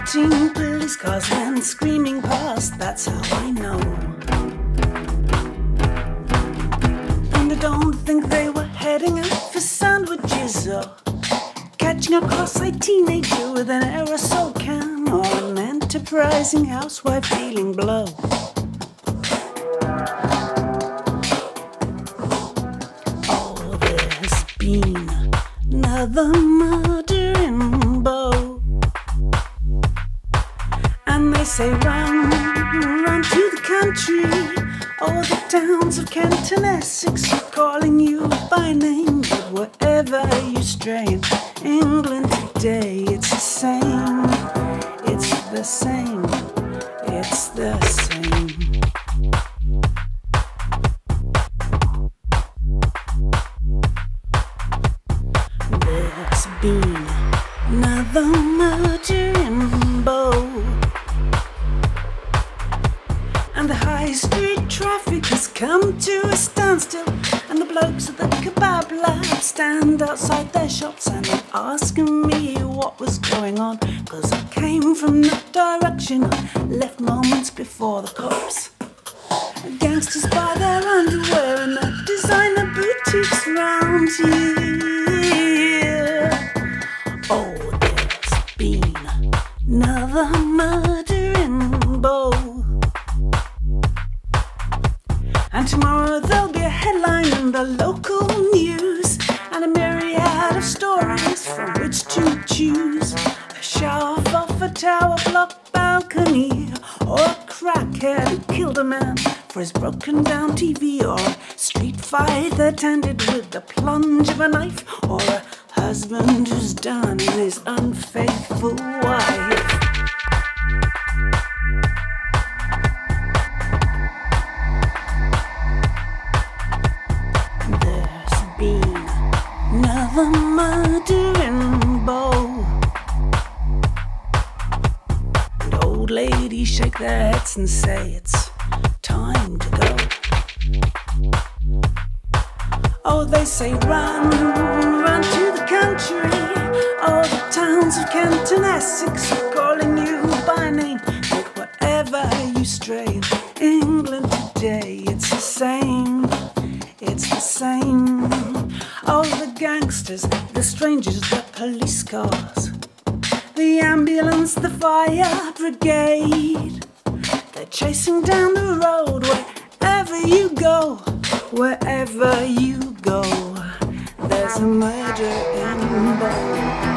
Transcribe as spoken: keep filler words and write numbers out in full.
Eighteen police cars went screaming past, that's how I know. And I don't think they were heading out for sandwiches or catching a cross-eyed teenager with an aerosol can, or an enterprising housewife feeling blow. Oh, there's been another murder in Bow, and they say run, run to the country. All the towns of Kent and Essex are calling you by name, but wherever you stray in England today, it's the same, it's the same, it's the same. There's been another murder in Bow, and the high street traffic has come to a standstill, and the blokes at the kebab lab stand outside their shops and they're asking me what was going on, cause I came from that direction, I left moments before the cops. Gangsters buy their underwear in the designer boutiques round here. Oh, there's been another murder in Bow, and tomorrow there'll be a headline in the local news, and a myriad of stories from which to choose. A shower off a tower block balcony, or a crackhead who killed a man for his broken down T V, or a street fight that ended with the plunge of a knife, or a husband who's done his unfaithful wife. Another murder in Bow, and old ladies shake their heads and say it's time to go. Oh, they say run, run to the country. All the towns of Kent and Essex are calling you by name, but wherever you stray in England today, it's the same, it's the same. Oh, the gangsters, the strangers, the police cars, the ambulance, the fire brigade, they're chasing down the road wherever you go, wherever you go. There's a murder in Bow.